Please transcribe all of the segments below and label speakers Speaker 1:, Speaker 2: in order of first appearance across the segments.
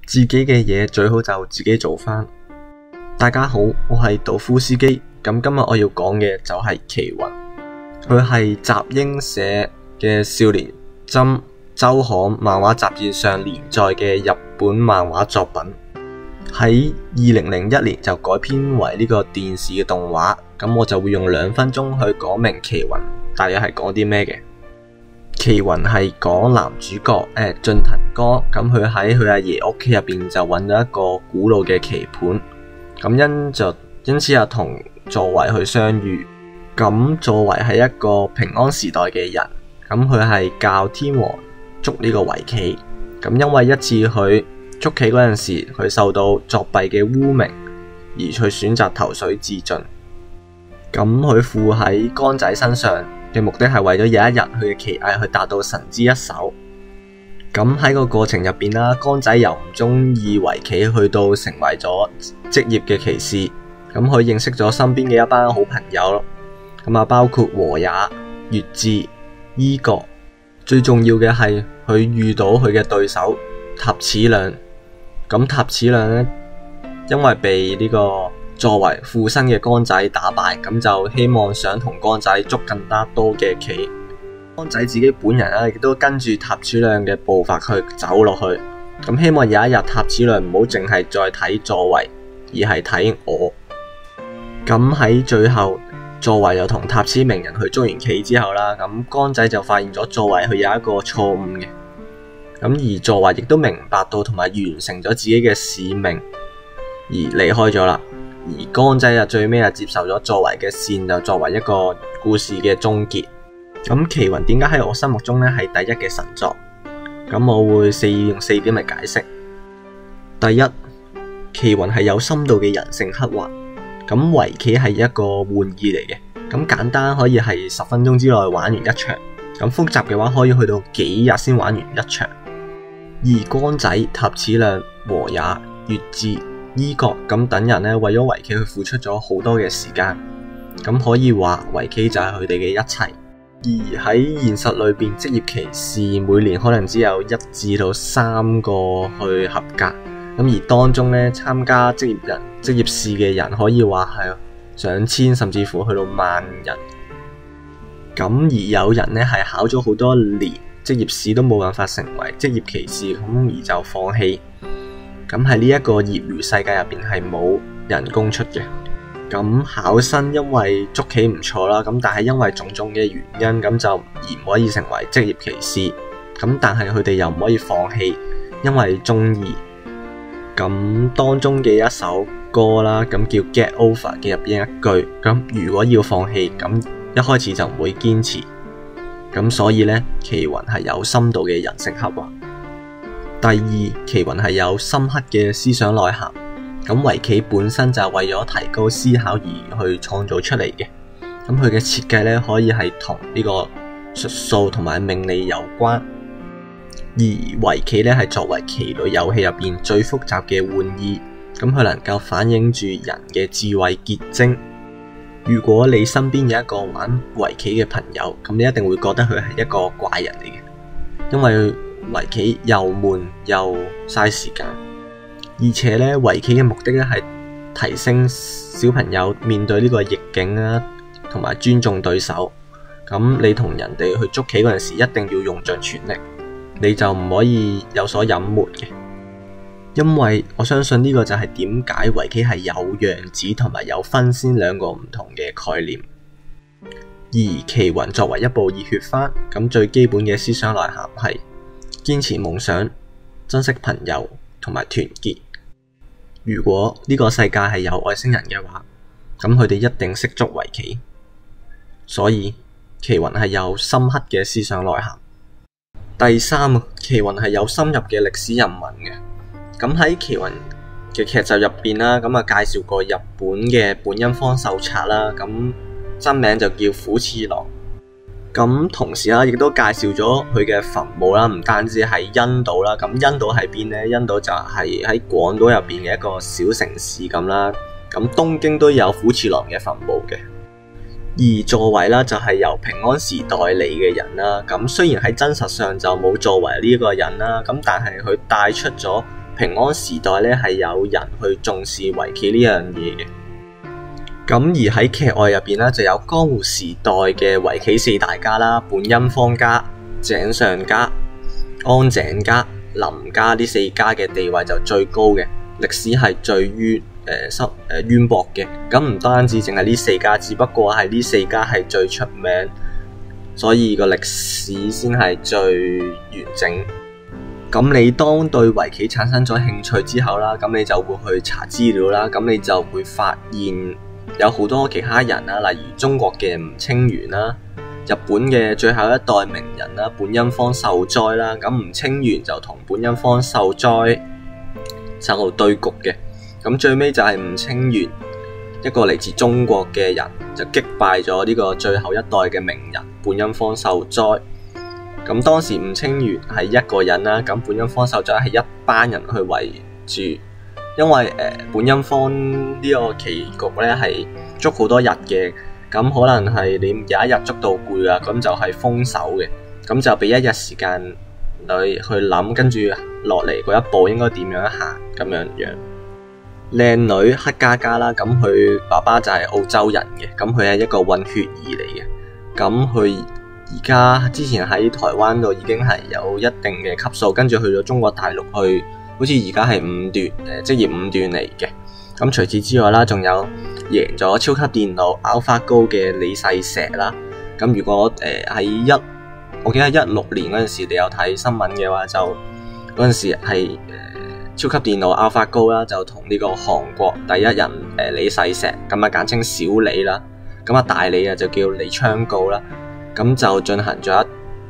Speaker 1: 自己嘅嘢最好就自己做返。大家好，我係道夫斯基。咁今日我要講嘅就係奇雲，佢係集英社嘅少年針周刊漫畫雜誌上連載嘅日本漫畫作品，喺2001年就改編為呢個電視嘅動畫。咁我就會用2分鐘去講明奇雲大約係講啲咩嘅。奇雲係講男主角進藤哥，咁佢喺佢阿爺屋企入邊就揾到一個古老嘅棋盤，咁因此同佐為去相遇。咁佐為係一個平安時代嘅人，咁佢係教天皇捉呢個圍棋。咁因為一次佢捉棋嗰陣時，佢受到作弊嘅污名，而去選擇投水自盡。咁佢附喺乾仔身上嘅目的係為咗有一日佢嘅棋藝去達到神之一手。咁喺個過程入邊啦，乾仔由唔中意圍棋去到成為咗職業嘅棋士。咁佢認識咗身邊嘅一班好朋友咯。咁包括和也、月志、伊國。最重要嘅係佢遇到佢嘅對手塔矢亮。咁塔矢亮呢，因為被呢個作為附身嘅乾仔打敗，咁就希望想同乾仔捉更加多嘅棋。乾仔自己本人亦都跟住塔矢亮嘅步伐去走落去，咁希望有一日塔矢亮唔好淨係再睇作為，而係睇我。咁喺最後，作為又同塔矢鳴人去捉完棋之後啦，咁乾仔就發現咗作為佢有一個錯誤嘅，咁而作為亦都明白到同埋完成咗自己嘅使命而離開咗啦。而乾仔最尾接受咗作為嘅善，就作為一個故事嘅終結。咁奇雲點解喺我心目中係第一嘅神作？咁我會用4點嚟解釋。第一，奇雲係有深度嘅人性刻畫。咁圍棋係一個玩意嚟嘅，咁簡單可以係10分鐘之內玩完一場，咁複雜嘅話可以去到幾日先玩完一場。而乾仔、塔矢亮、和也、月志、伊國咁等人為咗圍棋去付出咗好多嘅時間，咁可以話圍棋就係佢哋嘅一切。而喺現實裏邊，職業棋士每年可能只有1至到3個去合格，咁而當中參加職業試嘅人可以話係上千甚至乎去到萬人。咁而有人係考咗好多年職業試都冇辦法成為職業棋士，咁而就放棄。咁喺呢一個業餘世界入邊係冇人工出嘅。咁考生因為捉棋唔錯啦，咁但係因為種種嘅原因，咁就而唔可以成為職業棋士。咁但係佢哋又唔可以放棄，因為中意。咁當中嘅一首歌啦，咁叫 Get Over 嘅入邊一句，咁如果要放棄，咁一開始就唔會堅持。咁所以奇雲係有深度嘅人性刻畫。第二，奇雲係有深刻嘅思想內涵。咁圍棋本身就係為咗提高思考而去創造出嚟嘅。咁佢嘅設計可以係同呢個術數同埋命理有關。而圍棋係作為棋類遊戲入邊最複雜嘅玩意，咁佢能夠反映住人嘅智慧結晶。如果你身邊有一個玩圍棋嘅朋友，咁你一定會覺得佢係一個怪人嚟嘅，因為圍棋又悶又嘥時間。而且圍棋嘅目的係提升小朋友面對呢個逆境同埋尊重對手。咁你同人哋去捉棋嗰陣時，一定要用盡全力，你就唔可以有所隱瞞嘅。因為我相信呢個就係點解圍棋係有樣子同埋有分先2個唔同嘅概念。而奇雲作為一部熱血番，咁最基本嘅思想內涵係堅持夢想、珍惜朋友同埋團結。如果呢個世界係有外星人嘅話，咁佢哋一定識捉圍棋。所以奇雲係有深刻嘅思想內涵。第三，奇雲係有深入嘅歷史人文嘅。咁喺奇雲嘅劇集入邊啦，咁介紹過日本嘅本因坊受賊啦，咁真名就叫虎次郎。咁同時亦都介紹咗佢嘅墳墓啦，唔單止係因島啦，咁因島喺邊呢？因島就係喺廣島入邊嘅一個小城市咁啦。咁東京都有虎次郎嘅墳墓嘅。而佐為啦就係由平安時代嚟嘅人啦。咁雖然喺真實上就冇佐為呢個人啦，咁但係佢帶出咗平安時代咧係有人去重視圍棋呢樣嘢嘅。咁而喺劇外入邊咧就有江戶時代嘅圍棋四大家啦，本因坊家、井上家、安井家、林家呢四家嘅地位就最高嘅，歷史係最淵博嘅。咁唔單止淨係呢四家，只不過係呢四家係最出名，所以個歷史先係最完整。咁你當對圍棋產生咗興趣之後啦，咁你就會去查資料啦，咁你就會發現有好多其他人啦，例如中國嘅吳清源啦，日本嘅最後一代名人啦，本因坊秀哉啦，咁吳清源就同本因坊秀哉就對局嘅，咁最尾就係吳清源一個嚟自中國嘅人就擊敗咗呢個最後一代嘅名人本因坊秀哉。咁當時吳清源係一個人啦，咁本因坊秀哉係一班人去圍住，因為本因坊呢個棋局咧係捉好多日嘅，咁可能係你有一日捉到攰啊，咁就係封手嘅，咁就俾一日時間你去諗，跟住落嚟嗰一步應該點樣行咁樣樣。靚女黑嘉嘉啦，咁佢爸爸就係澳洲人嘅，咁佢係一個混血兒嚟嘅，咁佢而家之前喺台灣度已經係有一定嘅級數，跟住去咗中國大陸去，好似而家係職業五段嚟嘅。咁除此之外啦，仲有贏咗超級電腦 AlphaGo 嘅李世石啦。咁如果我記得16年嗰陣時，你有睇新聞嘅話，就嗰陣時係超級電腦 AlphaGo 啦，就同呢個韓國第一人李世石，咁啊簡稱小李啦。咁啊大李啊就叫李昌鎬啦。咁就進行咗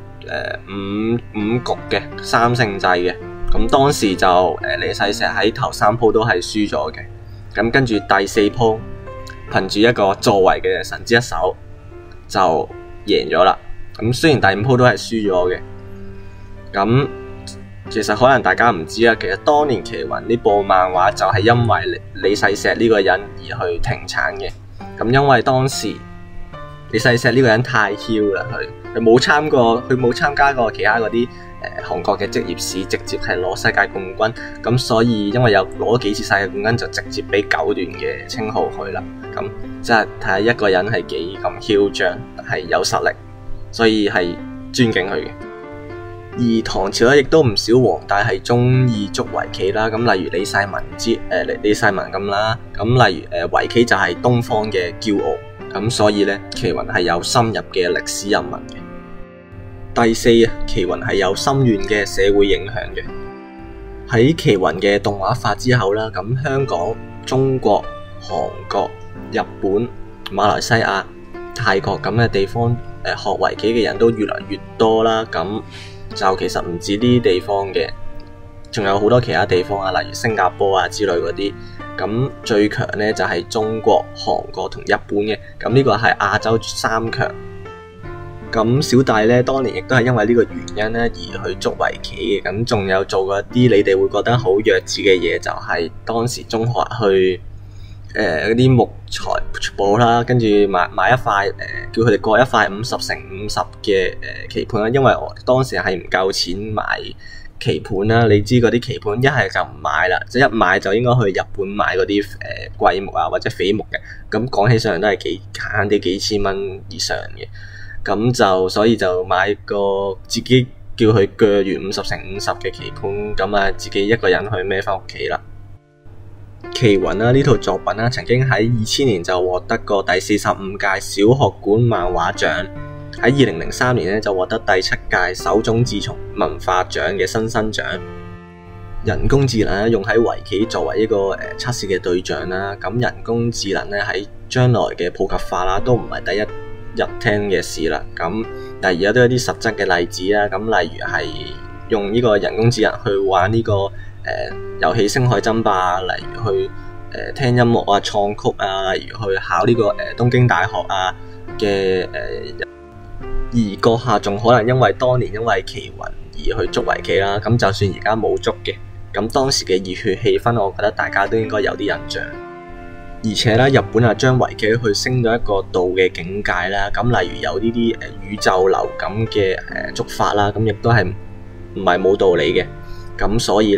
Speaker 1: 五局嘅3勝制嘅，咁當時就李世石喺頭3鋪都係輸咗嘅，咁跟住第4鋪憑住一個作為嘅神之一手就贏咗啦。咁雖然第5鋪都係輸咗嘅，咁其實可能大家唔知啊，其實當年棋魂呢部漫畫就係因為李世石呢個人而去停產嘅。咁因為當時李世石呢個人太囂啦，佢冇參加過其他嗰啲韓國嘅職業試，直接係攞世界冠軍。咁所以因為有攞幾次世界冠軍，就直接俾9段嘅稱號佢啦。咁即係睇下一個人係幾咁囂張，係有實力，所以係尊敬佢嘅。而唐朝咧亦都唔少皇帝係中意捉圍棋啦。咁例如李世民咁啦。咁例如圍棋就係東方嘅驕傲。咁所以咧，棋魂係有深入嘅歷史人文嘅。第4，棋魂係有深遠嘅社會影響嘅。喺棋魂嘅動畫化之後啦，咁香港、中國、韓國、日本、馬來西亞、泰國咁嘅地方，學圍棋嘅人都越嚟越多啦。咁就其實唔止呢啲地方嘅，仲有好多其他地方啊，例如新加坡啊之類嗰啲。咁最強咧就係中國、韓國同日本嘅，咁呢個係亞洲3強。咁小弟咧當年亦都係因為呢個原因咧而去捉圍棋嘅。咁仲有做過一啲你哋會覺得好弱智嘅嘢，就係當時中學去嗰啲木材鋪啦，跟住買一塊叫佢哋過一塊50×50嘅棋盤啦，因為我當時係唔夠錢買棋盤啦，你知嗰啲棋盤一係就唔買啦，即係一買就應該去日本買嗰啲貴木啊或者緋木嘅，咁講起上嚟都係慳啲幾千蚊以上嘅，咁就所以就買個自己叫佢鋸完50×50嘅棋盤，咁啊自己一個人去孭翻屋企啦。棋魂啦呢套作品啦，曾經喺2000年就獲得過第45屆小學館漫畫獎。喺2003年咧就獲得第7屆手冢治蟲文化獎嘅新生獎。人工智能用喺圍棋作為一個測試嘅對象啦，咁人工智能咧喺將來嘅普及化啦，都唔係第一日聽嘅事啦。咁但係而家都有啲實質嘅例子啦，咁例如係用呢個人工智能去玩呢個遊戲《星海爭霸》，例如去聽音樂啊、創曲啊，例如去考呢個東京大學啊嘅而閣下仲可能因為當年因為棋魂而去捉圍棋啦。咁就算而家冇捉嘅，咁當時嘅熱血氣氛，我覺得大家都應該有啲印象。而且咧，日本啊將圍棋去升到一個度嘅境界啦。咁例如有呢啲宇宙流咁嘅捉法啦，咁亦都係唔係冇道理嘅。咁所以啦，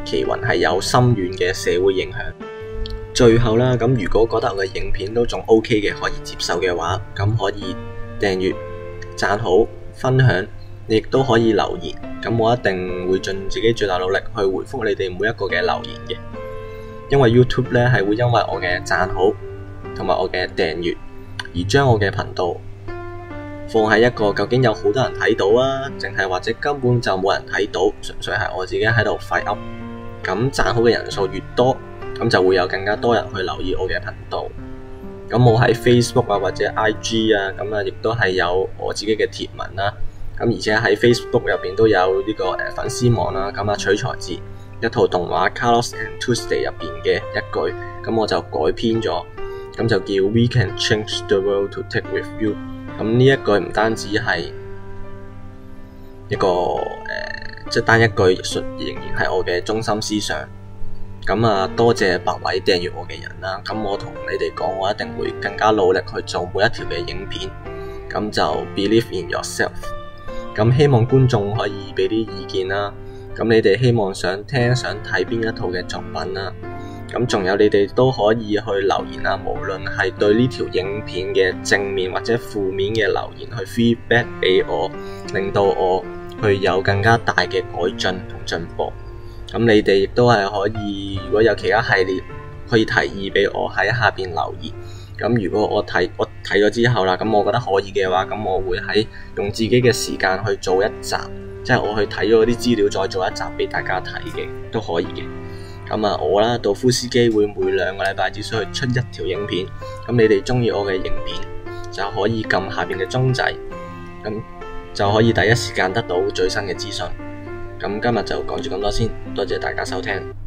Speaker 1: 奇雲係有深遠嘅社會影響。最後啦，咁如果覺得我嘅影片都仲 OK 嘅，可以接受嘅話，咁可以訂閱、讚好、分享，你亦都可以留言。咁我一定會盡自己最大努力去回覆你哋每一個嘅留言嘅。因為 YouTube 咧係會因為我嘅讚好同埋我嘅訂閱而將我嘅頻道放喺一個究竟有好多人睇到啊，淨係或者根本就冇人睇到，純粹係我自己喺度廢噏。咁讚好嘅人數越多，咁就會有更加多人去留意我嘅頻道。咁我喺 Facebook 啊或者 IG 啊，咁啊亦都係有我自己嘅貼文啦。咁而且喺 Facebook 入邊都有呢個粉絲網啦。咁啊取材自一套動畫 Carlos and Tuesday 入邊嘅一句，咁我就改編咗，咁就叫 We can change the world to take with you。咁呢一句唔單止係一個即單一句，仍然係我嘅中心思想。咁啊，多謝百位訂閱我嘅人啦。咁我同你哋講，我一定會更加努力去做每一條嘅影片。咁就 believe in yourself。咁希望觀眾可以俾啲意見啦。咁你哋希望想聽想睇邊一套嘅作品啦？咁仲有你哋都可以去留言啦，無論係對呢條影片嘅正面或者負面嘅留言去 feedback 俾我，令到我去有更加大嘅改進同進步。咁你哋亦都係可以，如果有其他系列可以提議俾我喺下邊留言。咁如果我睇咗之後啦，咁我覺得可以嘅話，咁我會用自己嘅時間去做一集，即係我去睇咗啲資料再做一集俾大家睇嘅都可以嘅。咁啊，我啦，道夫斯基會每2個禮拜只需要出一條影片。咁你哋中意我嘅影片就可以撳下邊嘅鐘仔，咁就可以第一時間得到最新嘅資訊。咁今日就講住咁多先，多謝大家收聽。